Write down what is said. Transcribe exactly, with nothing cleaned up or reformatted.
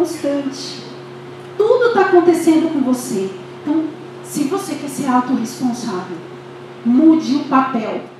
constante. Tudo está acontecendo com você. Então, se você quer ser autorresponsável, mude o papel.